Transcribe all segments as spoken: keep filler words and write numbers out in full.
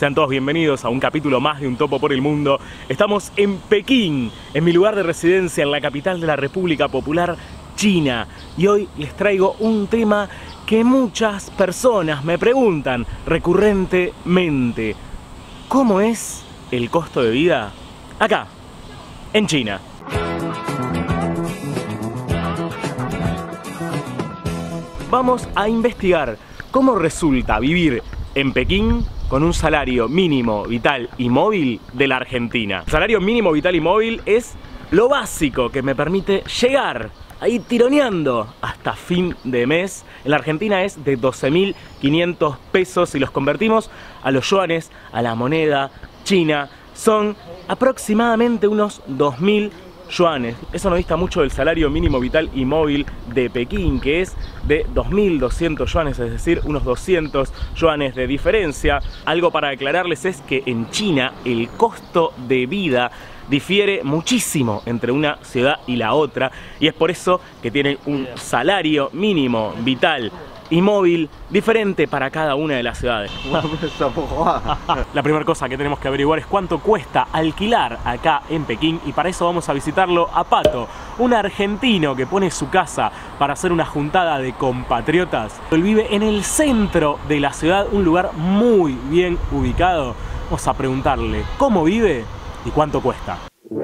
Sean todos bienvenidos a un capítulo más de Un Topo por el Mundo. Estamos en Pekín, en mi lugar de residencia, en la capital de la República Popular China. Y hoy les traigo un tema que muchas personas me preguntan recurrentemente. ¿Cómo es el costo de vida acá, en China? Vamos a investigar cómo resulta vivir en Pekín con un salario mínimo vital y móvil de la Argentina. El salario mínimo vital y móvil es lo básico que me permite llegar ahí tironeando hasta fin de mes. En la Argentina es de doce mil quinientos pesos. Si los convertimos a los yuanes, a la moneda china, son aproximadamente unos dos mil yuanes. Eso no dista mucho del salario mínimo vital y móvil de Pekín, que es de dos mil doscientos yuanes, es decir, unos doscientos yuanes de diferencia. Algo para aclararles es que en China el costo de vida difiere muchísimo entre una ciudad y la otra, y es por eso que tienen un salario mínimo vital y móvil diferente para cada una de las ciudades. La primera cosa que tenemos que averiguar es cuánto cuesta alquilar acá en Pekín, y para eso vamos a visitarlo a Pato, un argentino que pone su casa para hacer una juntada de compatriotas. Él vive en el centro de la ciudad, un lugar muy bien ubicado. Vamos a preguntarle cómo vive y cuánto cuesta.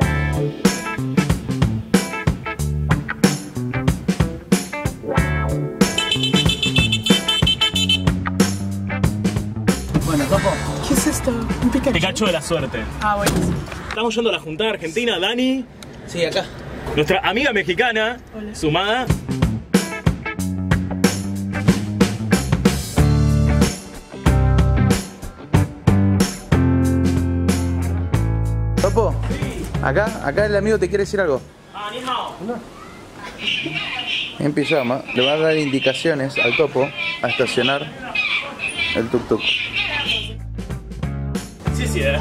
Bueno, Topo, ¿qué es esto? ¿Un Pikachu? Pikachu de la suerte. Ah, bueno. Estamos yendo a la juntada argentina. Dani. Sí, acá. Nuestra amiga mexicana. Hola. Sumada. Topo, sí. acá, acá el amigo te quiere decir algo. Ah, ni hao. No. En pijama, le va a dar indicaciones al Topo a estacionar el tuk-tuk. Sí, sí, eh.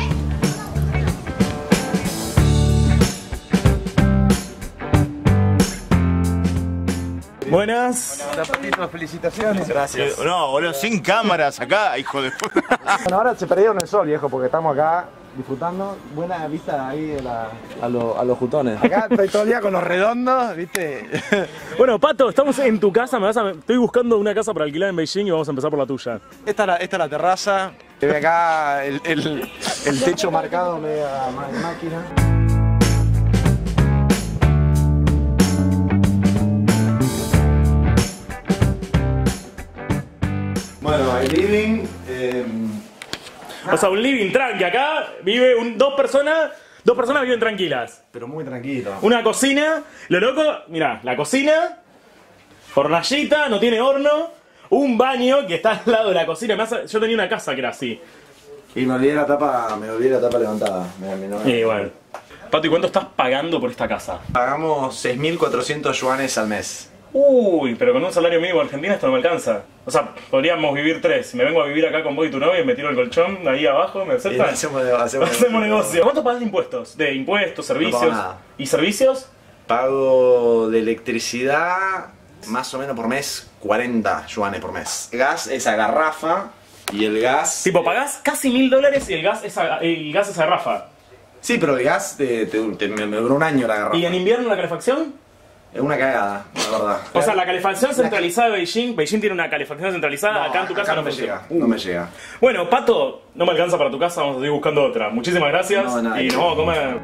Buenas. Hola, Patito, felicitaciones. Gracias. No, boludo, sin cámaras acá, hijo de puta. Bueno, ahora se perdieron el sol, viejo, porque estamos acá disfrutando. Buena vista ahí de la, a, lo, a los jutones. Acá estoy todo el día con los redondos, ¿viste? Bueno, Pato, estamos en tu casa. Me vas a... Estoy buscando una casa para alquilar en Beijing y vamos a empezar por la tuya. Esta es la, esta es la terraza. Ve acá el, el, el techo marcado media máquina. Bueno, el living. Eh... O sea, un living tranqui. Acá vive un, dos personas. Dos personas viven tranquilas. Pero muy tranquilo. Una cocina. Lo loco, mirá, la cocina. Hornallita, no tiene horno. Un baño que está al lado de la cocina. Me hace, yo tenía una casa que era así. Y me olvidé la tapa, me olvidé la tapa levantada. Me, me, no, Y bueno. Pato, ¿y cuánto estás pagando por esta casa? Pagamos seis mil cuatrocientos yuanes al mes. Uy, pero con un salario mínimo argentino esto no me alcanza. O sea, podríamos vivir tres. Si me vengo a vivir acá con vos y tu novia, me tiro el colchón ahí abajo, ¿me aceptas? Hacemos, hacemos, hacemos negocio. ¿Cuánto pagas de impuestos? De impuestos, servicios. No pago nada. ¿Y servicios? Pago de electricidad más o menos por mes cuarenta yuanes por mes. Gas es a garrafa y el gas... Tipo, pagás casi mil dólares y el gas es a, el gas es a garrafa. Sí, pero el gas te, te, te, me, me duró un año la garrafa. ¿Y en invierno la calefacción? Es una cagada, la verdad. O sea, la calefacción centralizada de Beijing, Beijing tiene una calefacción centralizada, No, acá en tu casa acá no me funciona. llega, no me llega. Bueno, Pato, no me alcanza para tu casa, vamos a seguir buscando otra. Muchísimas gracias No, nada, y nos vamos a comer.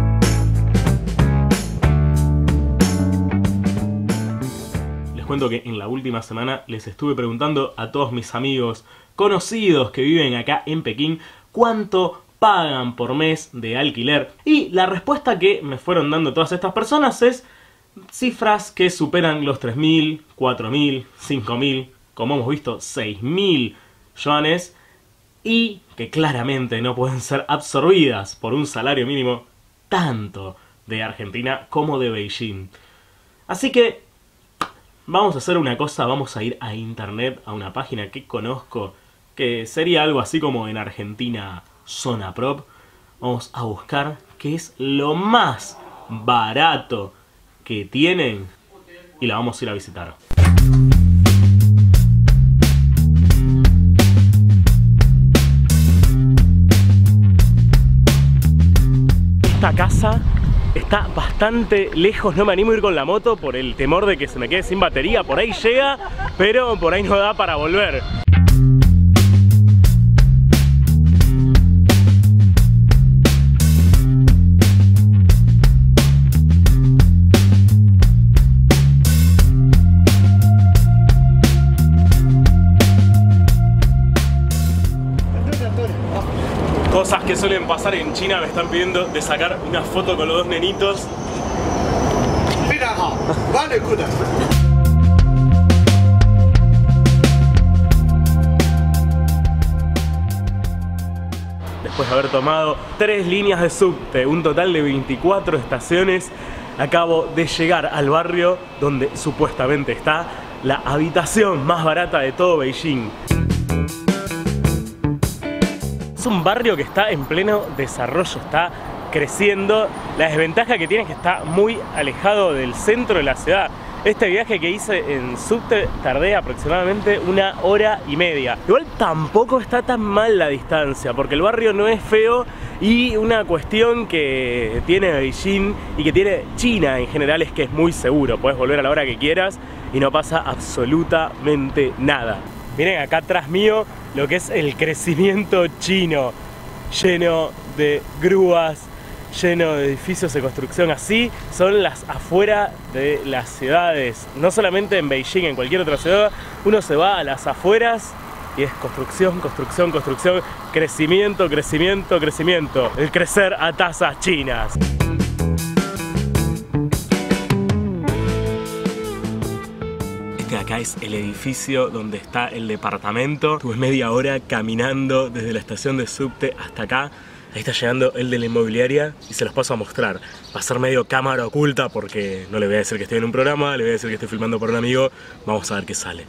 Les cuento que en la última semana les estuve preguntando a todos mis amigos conocidos que viven acá en Pekín cuánto pagan por mes de alquiler, y la respuesta que me fueron dando todas estas personas es cifras que superan los tres mil, cuatro mil, cinco mil, como hemos visto seis mil yuanes, y que claramente no pueden ser absorbidas por un salario mínimo tanto de Argentina como de Beijing. Así que vamos a hacer una cosa, vamos a ir a internet, a una página que conozco, que sería algo así como en Argentina Zona Prop. Vamos a buscar qué es lo más barato que tienen y la vamos a ir a visitar. esta casa está bastante lejos, no me animo a ir con la moto por el temor de que se me quede sin batería. Por ahí llega, pero por ahí no da para volver. Cosas que suelen pasar en China, me están pidiendo de sacar una foto con los dos nenitos. Después de haber tomado tres líneas de subte, un total de veinticuatro estaciones, acabo de llegar al barrio donde supuestamente está la habitación más barata de todo Beijing. Es un barrio que está en pleno desarrollo, está creciendo. La desventaja que tiene es que está muy alejado del centro de la ciudad. Este viaje que hice en subte tardé aproximadamente una hora y media. Igual tampoco está tan mal la distancia, porque el barrio no es feo, y una cuestión que tiene Beijing y que tiene China en general es que es muy seguro. Puedes volver a la hora que quieras y no pasa absolutamente nada. Miren acá atrás mío lo que es el crecimiento chino, lleno de grúas, lleno de edificios de construcción. Así son las afueras de las ciudades. No solamente en Beijing, en cualquier otra ciudad, uno se va a las afueras y es construcción, construcción, construcción, crecimiento, crecimiento, crecimiento. El crecer a tasas chinas. Acá es el edificio donde está el departamento. Tuve media hora caminando desde la estación de subte hasta acá. Ahí está llegando el de la inmobiliaria y se los paso a mostrar. Va a ser medio cámara oculta porque no le voy a decir que estoy en un programa, le voy a decir que estoy filmando por un amigo. Vamos a ver qué sale.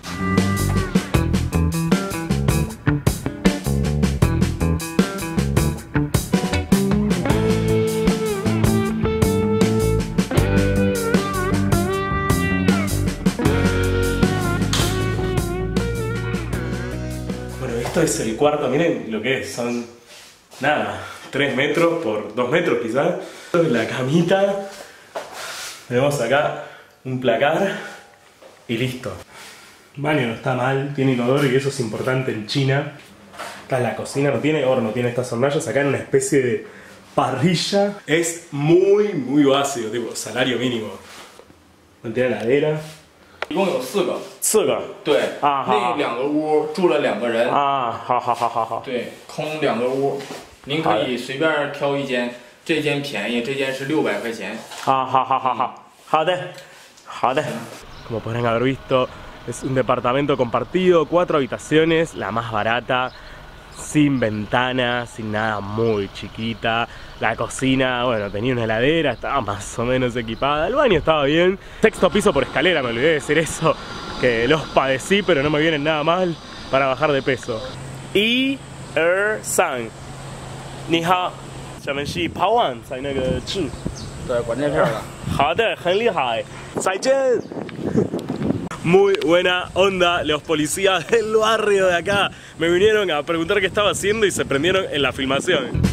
Esto es el cuarto, miren lo que es, son nada, tres metros por dos metros quizás. La camita, tenemos acá un placar y listo. El baño no está mal, tiene inodoro y eso es importante en China. Acá la cocina no tiene horno, tiene estas hornallas acá en una especie de parrilla. Es muy muy básico, tipo salario mínimo. No tiene heladera. 一共有四个， 四个， 对， 啊好那两个屋住了两个人， 啊，好好好好好， 对，空两个屋，您可以随便挑一间，这间便宜，这间是六百块钱。 好好好好好，好的，好的。Como podrán haber visto, es un departamento compartido, cuatro habitaciones, la más barata, sin ventanas, sin nada, muy chiquita. La cocina, bueno, tenía una heladera, estaba más o menos equipada. El baño estaba bien. Sexto piso por escalera, me olvidé de decir eso, que los padecí, pero no me vienen nada mal para bajar de peso. Y er san, ni hao, 下面是跑完在那个字， 对，关键片了。 好的，很厉害，再见。Muy buena onda los policías del barrio de acá. Me vinieron a preguntar qué estaba haciendo y se prendieron en la filmación.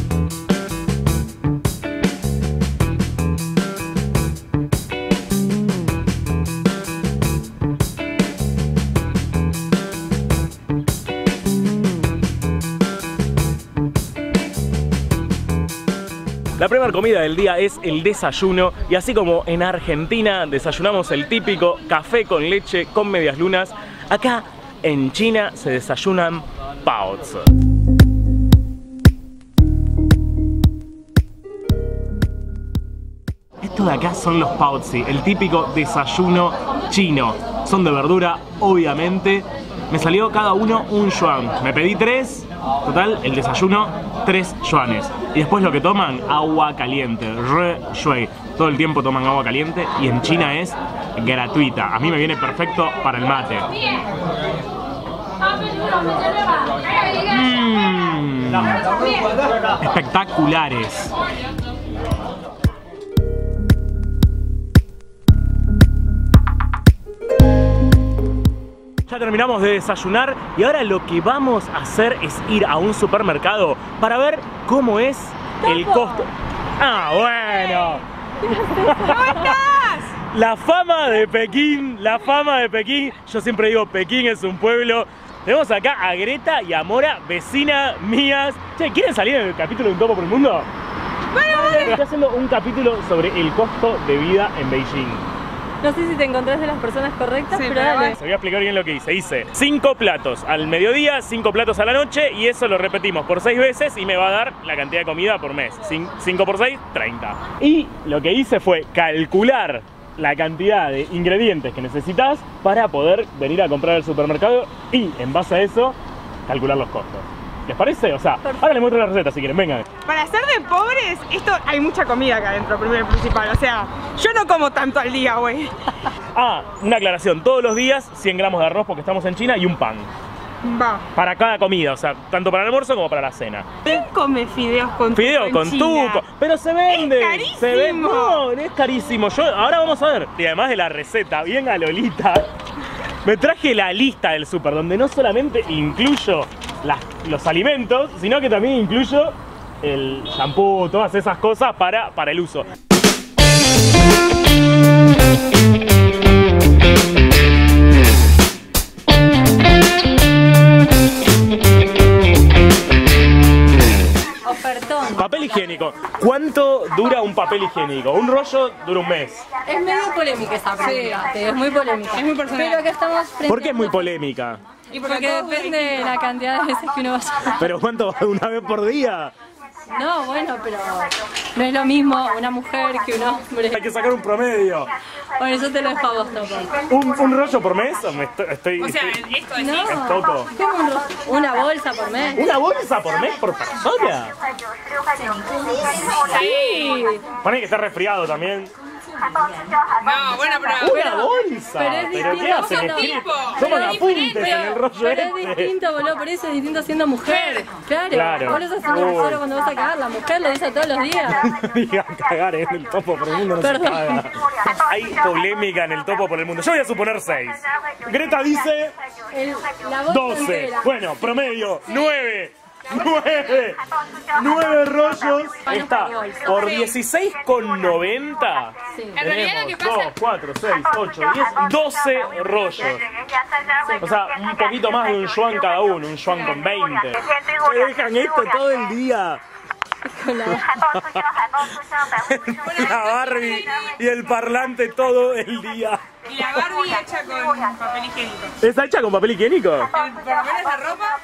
La primera comida del día es el desayuno, y así como en Argentina desayunamos el típico café con leche con medias lunas, acá en China se desayunan baozi. Estos de acá son los baozi, el típico desayuno chino. Son de verdura, obviamente. Me salió cada uno un yuan. Me pedí tres. Total, el desayuno, tres yuanes. Y después lo que toman, agua caliente, re shui. Todo el tiempo toman agua caliente y en China es gratuita. A mí me viene perfecto para el mate. Mm, espectaculares. Ya terminamos de desayunar y ahora lo que vamos a hacer es ir a un supermercado para ver cómo es el costo. Ah, bueno. ¿Cómo estás? La fama de Pekín, la fama de Pekín. Yo siempre digo, Pekín es un pueblo. Tenemos acá a Greta y a Mora, vecina mías. Che, ¿quieren salir en el capítulo de Un Topo por el Mundo? Bueno, vale. Estoy haciendo un capítulo sobre el costo de vida en Beijing. No sé si te encontrás de las personas correctas, Sí, pero pero dale. bueno. Te voy a explicar bien lo que hice. Hice cinco platos al mediodía, cinco platos a la noche y eso lo repetimos por seis veces y me va a dar la cantidad de comida por mes. cinco por seis, treinta. Y lo que hice fue calcular la cantidad de ingredientes que necesitas para poder venir a comprar al supermercado y en base a eso calcular los costos. ¿Les parece? O sea, ahora les muestro la receta si quieren, vengan. Para ser de pobres, esto hay mucha comida acá adentro, primero y principal. O sea, yo no como tanto al día, güey. Ah, una aclaración, todos los días cien gramos de arroz porque estamos en China y un pan. Va. Para cada comida, o sea, tanto para el almuerzo como para la cena. ¿Quién come fideos con tuco Fideo en con China? tuco, pero se vende. Es carísimo. Se vende. No, es carísimo. Yo, ahora vamos a ver. Y además de la receta, bien a Lolita, me traje la lista del súper, donde no solamente incluyo las, los alimentos, sino que también incluyo el shampoo, todas esas cosas para, para el uso. Ofertón. Papel higiénico. ¿Cuánto dura un papel higiénico? Un rollo dura un mes. Es medio polémica esa pregunta, es muy polémica. Es muy personal. Pero acá estamos frente ¿Por qué es muy a- polémica? Y Porque todos depende de la cantidad de veces que uno vaya. ¿Pero cuánto? ¿Una vez por día? No, bueno, pero no es lo mismo una mujer que un hombre. Hay que sacar un promedio. Bueno, eso te lo dejo a vos, Topo. ¿Un, un rollo por mes? ¿O me estoy, estoy- O sea, estoy- esto es... No, es poco? ¿cómo un ro- una bolsa por mes? ¿Una bolsa por mes por persona? Sí. Pone que está resfriado también. No, bueno, pero... ¡Una bolsa! pero es ¿Pero distinto, qué hacen? no, Escriben- tipo, Toman pero apuntes diferente, en el rollo Pero es este. distinto, boludo, por eso es distinto siendo mujer. Claro, Claro. vos lo haces solo Uy. cuando vas a cagar, la mujer lo dice todos los días. Digan cagar en el topo por el mundo, no se Perdón. caga. Hay polémica en el topo por el mundo. Yo voy a suponer seis. Greta dice El- la bolsa doce. entera. Bueno, promedio, nueve. nueve. nueve rollos. Está por dieciséis con noventa. Sí. En realidad lo que Tenemos pasa- dos, cuatro, seis, ocho, diez, doce rollos. O sea, un poquito más de un yuan cada uno, un yuan con veinte. Me dejan esto todo el día. Con la- La Barbie y el parlante todo el día. Y la Barbie hecha con papel higiénico. ¿Está hecha con papel higiénico? Por lo menos la ropa...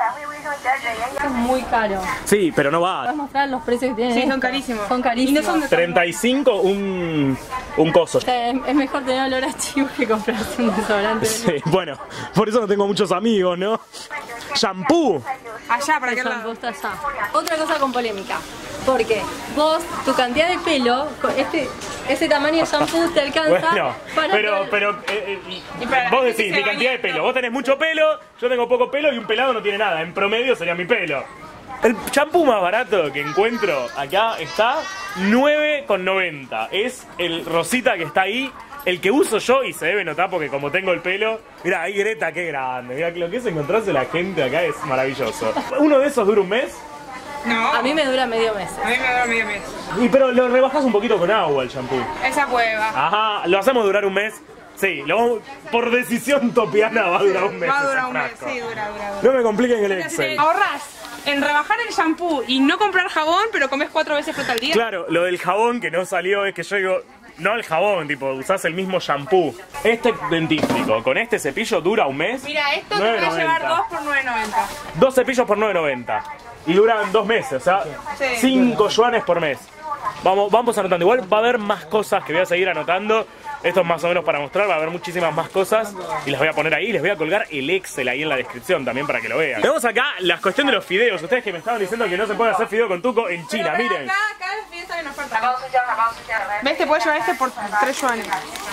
Es muy caro. Sí, pero no va. ¿Puedes mostrar los precios que tienen? Sí, son esto? carísimos. Son carísimos. Y no son de- treinta y cinco un, un coso. O sea, es, es mejor tener olor a chivo que comprarse un desodorante. Sí, bueno, por eso no tengo muchos amigos, ¿no? Shampoo. Allá, para El aquel shampoo lado. está allá. Otra cosa con polémica. Porque vos, tu cantidad de pelo, con este, ese tamaño de shampoo te alcanza Bueno, para pero, todo el- pero eh, eh, Y para la vos gente decís, que mi se cantidad de baña pelo. Vos tenés mucho pelo, yo tengo poco pelo y un pelado no tiene nada. En promedio sería mi pelo. El champú más barato que encuentro acá está nueve con noventa. Es el rosita que está ahí. El que uso yo y se debe notar porque como tengo el pelo. Mirá, ahí Greta, qué grande. Mirá, lo que es encontrarse la gente acá es maravilloso. Uno de esos dura un mes. No, A mí me dura medio mes. a mí me dura medio mes. Y pero lo rebajas un poquito con agua el champú. Esa cueva. Ajá, lo hacemos durar un mes. Sí, lo vamos- por decisión topiana va a durar un mes. Va a ese durar un mes, frasco. sí, dura, dura, dura. No me compliquen el Entonces, Excel. ahorras en rebajar el shampoo y no comprar jabón, pero comes cuatro veces fruta al día. Claro, lo del jabón que no salió es que yo digo, no el jabón, tipo, usás el mismo shampoo. Este dentífrico, con este cepillo dura un mes. Mira, esto te nueve voy a llevar noventa. dos por nueve noventa. Dos cepillos por nueve noventa. Y duran dos meses, o sea, Sí. cinco yuanes por mes. Vamos, vamos anotando. Igual va a haber más cosas que voy a seguir anotando. Esto es más o menos para mostrar, va a haber muchísimas más cosas. Y las voy a poner ahí, les voy a colgar el Excel ahí en la descripción también para que lo vean. Tenemos acá la cuestión de los fideos. Ustedes que me estaban diciendo que no se puede hacer fideo con tuco en China, Pero miren. Acá, acá el fideo está en oferta. ¿Ves? Te puedes llevar este por tres yuanes.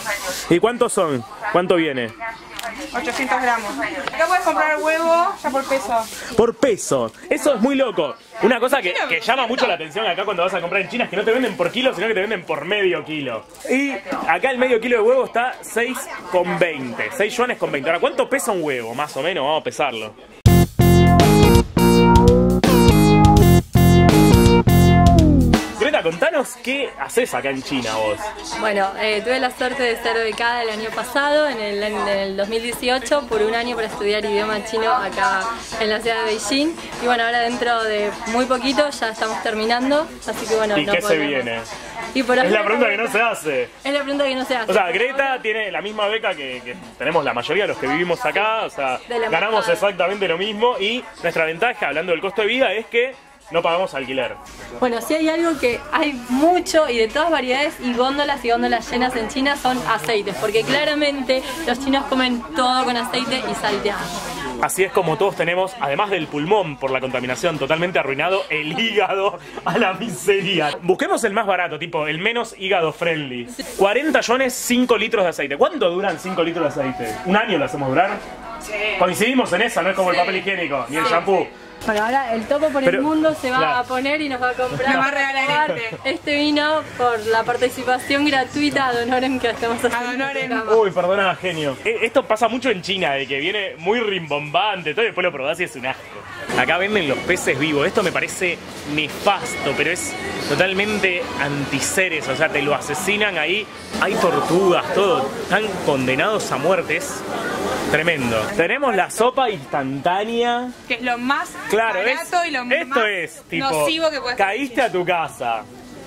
¿Y cuántos son? ¿Cuánto viene? ochocientos gramos. Acá puedes comprar huevo ya por peso. Por peso. Eso es muy loco. Una cosa que, que llama mucho la atención acá cuando vas a comprar en China es que no te venden por kilo, sino que te venden por medio kilo. Y acá el medio kilo de huevo está seis con veinte. seis yuanes con veinte. Ahora, ¿cuánto pesa un huevo? Más o menos, vamos a pesarlo. Greta, contanos qué haces acá en China vos. Bueno, eh, tuve la suerte de ser becada el año pasado, en el, en el dos mil dieciocho, por un año para estudiar idioma chino acá en la ciudad de Beijing. Y bueno, ahora dentro de muy poquito ya estamos terminando, así que bueno, ¿Y no qué podemos. se viene? Y por Es ahora la pregunta que no se hace. Es la pregunta que no se hace. O sea, Greta tiene la misma beca que, que tenemos la mayoría de los que vivimos acá, o sea, De la ganamos embajada. exactamente lo mismo y nuestra ventaja, hablando del costo de vida, es que no pagamos alquiler. Bueno, si hay algo que hay mucho y de todas variedades y góndolas y góndolas llenas en China son aceites, porque claramente los chinos comen todo con aceite y salteado. Así es como todos tenemos, además del pulmón por la contaminación totalmente arruinado, el hígado a la miseria. Busquemos el más barato, tipo el menos hígado friendly. cuarenta yuanes, cinco litros de aceite. ¿Cuánto duran cinco litros de aceite? ¿Un año lo hacemos durar? Sí. Coincidimos en esa, no es como Sí. el papel higiénico, ni el Sí. shampoo. Bueno, ahora el topo por Pero, el mundo se va claro. a poner y nos va a comprar Nos va a regalar este. este vino por la participación gratuita ad honorem que estamos haciendo. Ad honorem. en el programa. Uy, perdona, genio. Eh, Esto pasa mucho en China, de que viene muy rimbombante, todo y después lo probás y es un asco. Acá venden los peces vivos. Esto me parece nefasto, pero es totalmente antiseres. O sea, te lo asesinan ahí. Hay tortugas, todo. Están condenados a muertes. Tremendo. Tenemos la sopa instantánea. Que es lo más Claro, barato es, y lo esto más es, tipo, nocivo que puedes caíste a tu casa,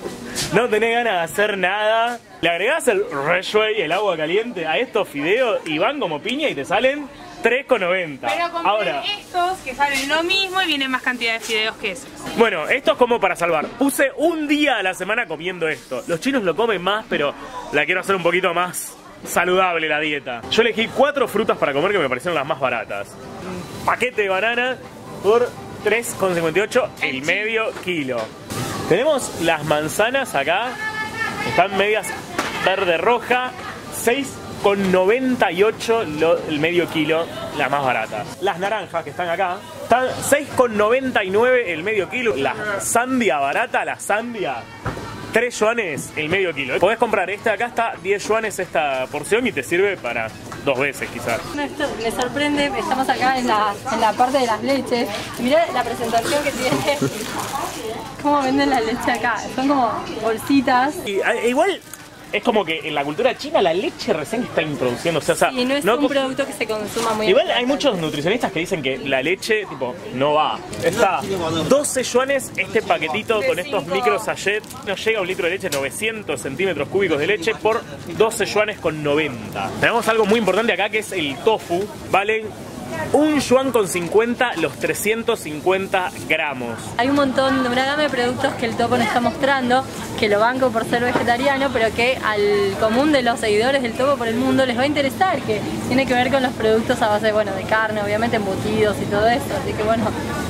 no tenés ganas de hacer nada, le agregás el reshui, el agua caliente, a estos fideos y van como piña y te salen tres con noventa. Pero compré Ahora, estos que salen lo mismo y vienen más cantidad de fideos que esos. bueno, esto es como para salvar. Puse un día a la semana comiendo esto. Los chinos lo comen más, pero la quiero hacer un poquito más saludable la dieta. Yo elegí cuatro frutas para comer que me parecieron las más baratas. Un paquete de banana por tres con cincuenta y ocho el medio kilo. Tenemos las manzanas acá, están medias verde roja, seis con noventa y ocho lo- el medio kilo, las más baratas. Las naranjas que están acá, están seis con noventa y nueve el medio kilo. La sandia barata, la sandia, tres yuanes el medio kilo. Podés comprar esta acá, está diez yuanes esta porción y te sirve para dos veces quizás. Esto me sorprende, estamos acá en la, en la parte de las leches. Y mirá la presentación que tiene. Cómo venden la leche acá. Son como bolsitas. Y, a- igual es como que en la cultura china la leche recién está introduciéndose. O sea, Y no es no un co- producto que se consuma muy Igual hay ampliamente. muchos nutricionistas que dicen que la leche, tipo, no va. Está doce yuanes este paquetito con estos micro sachet. No llega a un litro de leche, novecientos centímetros cúbicos de leche por doce yuanes con noventa. Tenemos algo muy importante acá que es el tofu. Valen un yuan con cincuenta los trescientos cincuenta gramos. Hay un montón de una gama de productos que el topo nos está mostrando, que lo banco por ser vegetariano, pero que al común de los seguidores del topo por el mundo les va a interesar, que tiene que ver con los productos a base, bueno, de carne, obviamente embutidos y todo eso, así que bueno.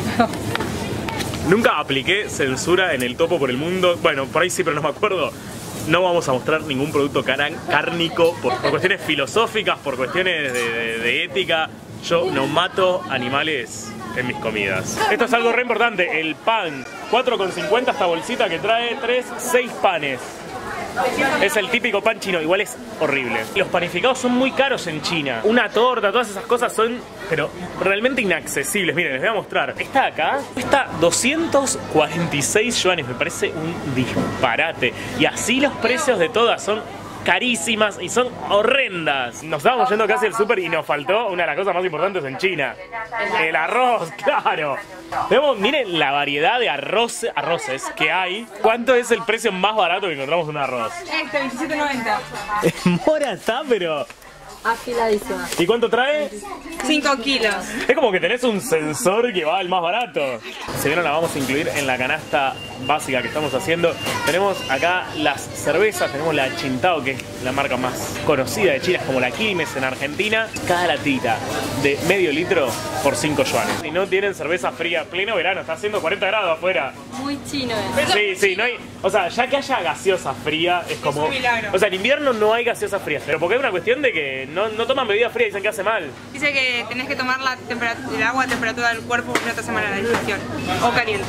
Nunca apliqué censura en el topo por el mundo. Bueno, por ahí sí, pero no me acuerdo. No vamos a mostrar ningún producto caran- cárnico por, por cuestiones filosóficas, por cuestiones de, de- de ética. Yo no mato animales en mis comidas. Esto es algo re importante. El pan, cuatro con cincuenta esta bolsita que trae tres, seis panes. Es el típico pan chino, igual es horrible. Los panificados son muy caros en China. Una torta, todas esas cosas son, pero realmente inaccesibles. Miren, les voy a mostrar. Esta de acá cuesta doscientos cuarenta y seis yuanes, me parece un disparate. Y así los precios de todas son carísimas y son horrendas. Nos estábamos yendo casi al súper y nos faltó una de las cosas más importantes en China. El arroz, claro. Vemos, miren la variedad de arroz, arroces que hay. ¿Cuánto es el precio más barato que encontramos un arroz? Este, veintisiete noventa. Mora está, pero... Afiladísima. ¿Y cuánto trae? cinco kilos. Es como que tenés un sensor que va al más barato. Si bien la vamos a incluir en la canasta básica que estamos haciendo, tenemos acá las cervezas, tenemos la Qingdao, que es la marca más conocida de China, es como la Quilmes en Argentina. Cada latita de medio litro por cinco yuanes. Si no tienen cerveza fría, pleno verano, está haciendo cuarenta grados afuera. Muy chino es. Sí, sí, no hay... O sea, ya que haya gaseosa fría, es como... un milagro. O sea, en invierno no hay gaseosa fría, pero porque es una cuestión de que no, no toman bebida fría y dicen que hace mal. Dice que tenés que tomar la temperatura, el agua a temperatura del cuerpo porque no te hace mal a la digestión. O caliente.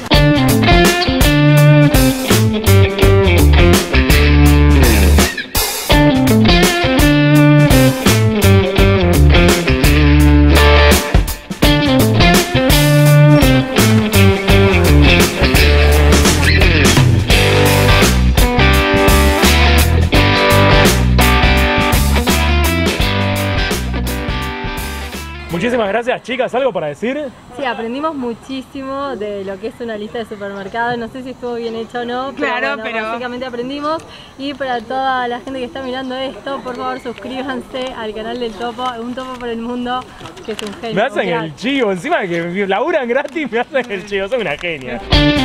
Muchísimas gracias, chicas. ¿Algo para decir? Sí, aprendimos muchísimo de lo que es una lista de supermercados. No sé si estuvo bien hecho o no, pero, Claro, bueno, pero- básicamente aprendimos. Y para toda la gente que está mirando esto, por favor suscríbanse al canal del Topo, Un Topo por el Mundo, que es un genio. Me hacen un crack. el chivo, encima de que laburan gratis, me hacen el chivo. Soy una genia.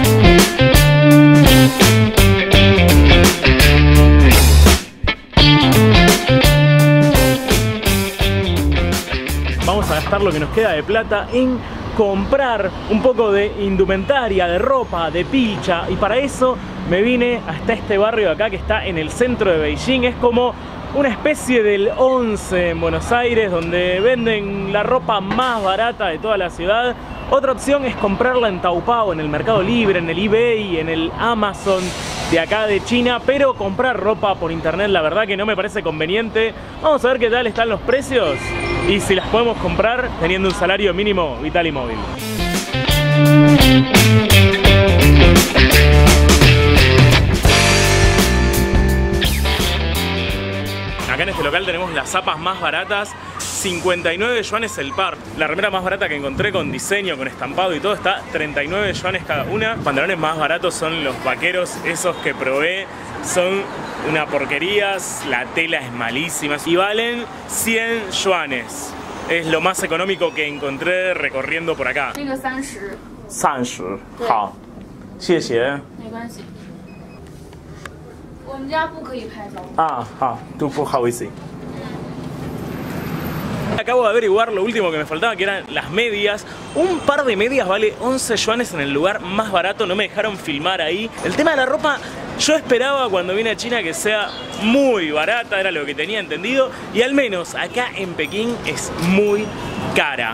Vamos a gastar lo que nos queda de plata en comprar un poco de indumentaria, de ropa, de pilcha, y para eso me vine hasta este barrio de acá que está en el centro de Beijing. Es como una especie del once en Buenos Aires, donde venden la ropa más barata de toda la ciudad. Otra opción es comprarla en Taobao, en el Mercado Libre, en el eBay, en el Amazon de acá de China, pero comprar ropa por internet la verdad que no me parece conveniente. Vamos a ver qué tal están los precios y si las podemos comprar teniendo un salario mínimo vital y móvil. Acá en este local tenemos las zapas más baratas, cincuenta y nueve yuanes el par. La remera más barata que encontré con diseño, con estampado y todo, está treinta y nueve yuanes cada una. Los pantalones más baratos son los vaqueros, esos que probé, son una porquería, la tela es malísima y valen cien yuanes. Es lo más económico que encontré recorriendo por acá. 这个三十， 三十，好，谢谢。 没关系。我们家不可以拍照。 Ah, ah, tú por Hawisi. Acabo de averiguar lo último que me faltaba, que eran las medias. Un par de medias vale once yuanes en el lugar más barato, no me dejaron filmar ahí. El tema de la ropa, yo esperaba cuando vine a China que sea muy barata, era lo que tenía entendido, y al menos acá en Pekín es muy cara.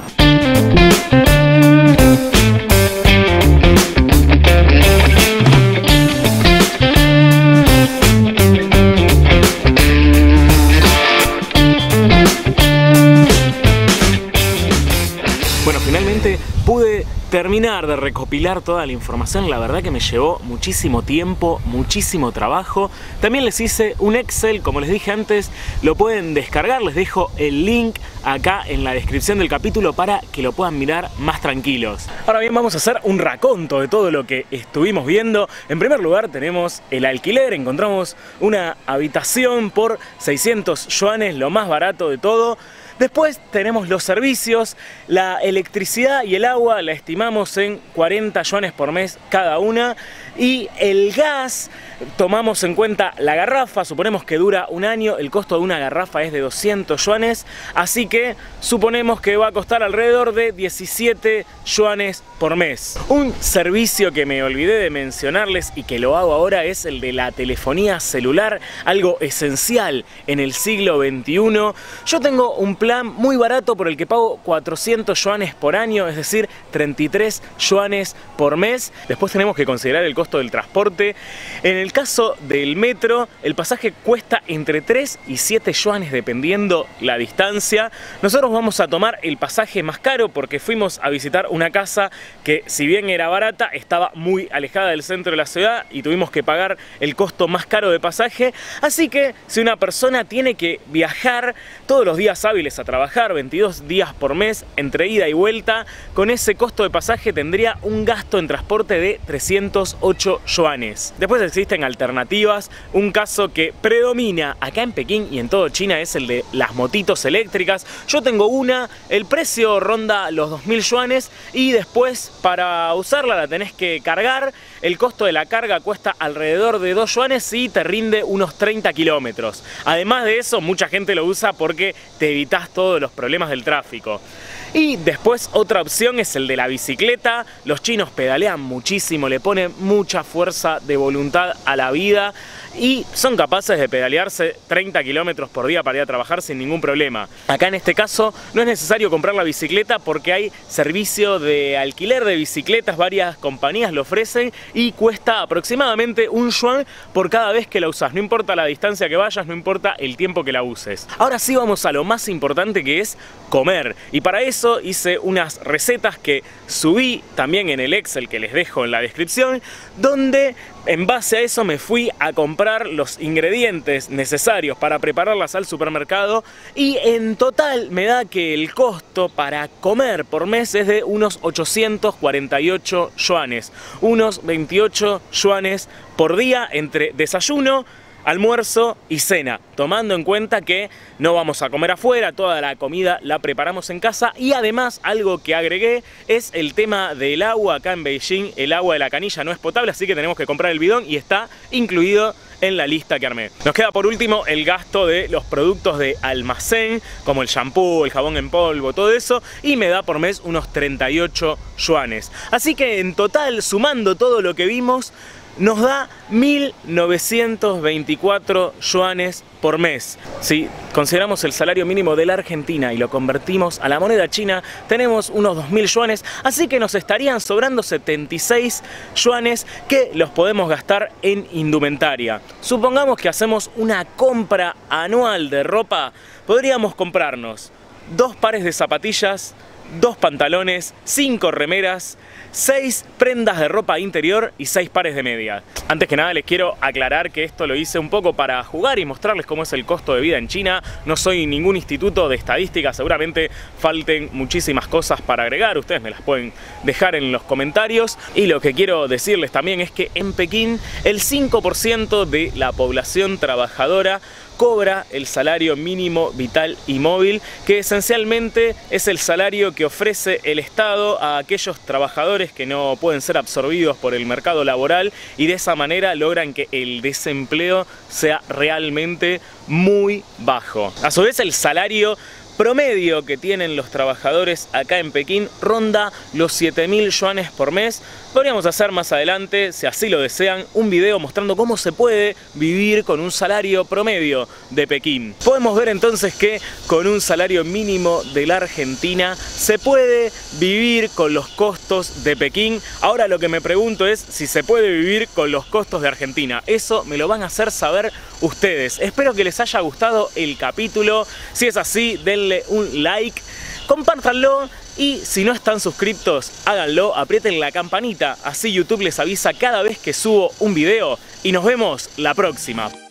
Bueno, finalmente pude terminar de recopilar toda la información. La verdad que me llevó muchísimo tiempo, muchísimo trabajo. También les hice un Excel, como les dije antes, lo pueden descargar. Les dejo el link acá en la descripción del capítulo para que lo puedan mirar más tranquilos. Ahora bien, vamos a hacer un raconto de todo lo que estuvimos viendo. En primer lugar tenemos el alquiler. Encontramos una habitación por seiscientos yuanes, lo más barato de todo. Después tenemos los servicios, la electricidad y el agua la estimamos en cuarenta yuanes por mes cada una, y el gas tomamos en cuenta la garrafa, suponemos que dura un año, el costo de una garrafa es de doscientos yuanes, así que suponemos que va a costar alrededor de diecisiete yuanes por mes. Un servicio que me olvidé de mencionarles y que lo hago ahora es el de la telefonía celular, algo esencial en el siglo veintiuno. Yo tengo un plan muy barato por el que pago cuatrocientos yuanes por año, es decir, treinta y tres yuanes por mes. Después tenemos que considerar el costo del transporte. En el caso del metro, el pasaje cuesta entre tres y siete yuanes dependiendo la distancia. Nosotros vamos a tomar el pasaje más caro porque fuimos a visitar una casa que, si bien era barata, estaba muy alejada del centro de la ciudad y tuvimos que pagar el costo más caro de pasaje. Así que si una persona tiene que viajar todos los días hábiles a trabajar, veintidós días por mes, entre ida y vuelta, con ese costo de pasaje tendría un gasto en transporte de trescientos ocho yuanes. Después existen alternativas. Un caso que predomina acá en Pekín y en todo China es el de las motitos eléctricas. Yo tengo una, el precio ronda los dos mil yuanes y después para usarla la tenés que cargar. El costo de la carga cuesta alrededor de dos yuanes y te rinde unos treinta kilómetros. Además de eso, mucha gente lo usa porque te evitas todos los problemas del tráfico. Y después otra opción es el de la bicicleta. Los chinos pedalean muchísimo, le ponen mucha fuerza de voluntad a la vida y son capaces de pedalearse treinta kilómetros por día para ir a trabajar sin ningún problema. Acá en este caso no es necesario comprar la bicicleta porque hay servicio de alquiler de bicicletas, varias compañías lo ofrecen y cuesta aproximadamente un yuan por cada vez que la usas. No importa la distancia que vayas, no importa el tiempo que la uses. Ahora sí vamos a lo más importante, que es comer, y para eso hice unas recetas que subí también en el Excel que les dejo en la descripción donde en base a eso me fui a comprar los ingredientes necesarios para prepararlas al supermercado y en total me da que el costo para comer por mes es de unos ochocientos cuarenta y ocho yuanes, unos veintiocho yuanes por día entre desayuno, almuerzo y cena, tomando en cuenta que no vamos a comer afuera, toda la comida la preparamos en casa y además algo que agregué es el tema del agua. Acá en Beijing el agua de la canilla no es potable, así que tenemos que comprar el bidón y está incluido en la lista que armé. Nos queda por último el gasto de los productos de almacén, como el shampoo, el jabón en polvo, todo eso, y me da por mes unos treinta y ocho yuanes. Así que en total, sumando todo lo que vimos, nos da mil novecientos veinticuatro yuanes por mes. Si consideramos el salario mínimo de la Argentina y lo convertimos a la moneda china, tenemos unos dos mil yuanes, así que nos estarían sobrando setenta y seis yuanes que los podemos gastar en indumentaria. Supongamos que hacemos una compra anual de ropa, podríamos comprarnos dos pares de zapatillas, dos pantalones, cinco remeras, seis prendas de ropa interior y seis pares de medias. Antes que nada les quiero aclarar que esto lo hice un poco para jugar y mostrarles cómo es el costo de vida en China. No soy ningún instituto de estadística, seguramente falten muchísimas cosas para agregar, ustedes me las pueden dejar en los comentarios. Y lo que quiero decirles también es que en Pekín el cinco por ciento de la población trabajadora cobra el salario mínimo vital y móvil, que esencialmente es el salario que ofrece el Estado a aquellos trabajadores que no pueden ser absorbidos por el mercado laboral y de esa manera logran que el desempleo sea realmente muy bajo. A su vez, el salario promedio que tienen los trabajadores acá en Pekín ronda los siete mil yuanes por mes. Podríamos hacer más adelante, si así lo desean, un video mostrando cómo se puede vivir con un salario promedio de Pekín. Podemos ver entonces que con un salario mínimo de la Argentina se puede vivir con los costos de Pekín. Ahora lo que me pregunto es si se puede vivir con los costos de Argentina. Eso me lo van a hacer saber ustedes. Espero que les haya gustado el capítulo. Si es así, denle un like, compártanlo y si no están suscriptos, háganlo, aprieten la campanita, así YouTube les avisa cada vez que subo un video y nos vemos la próxima.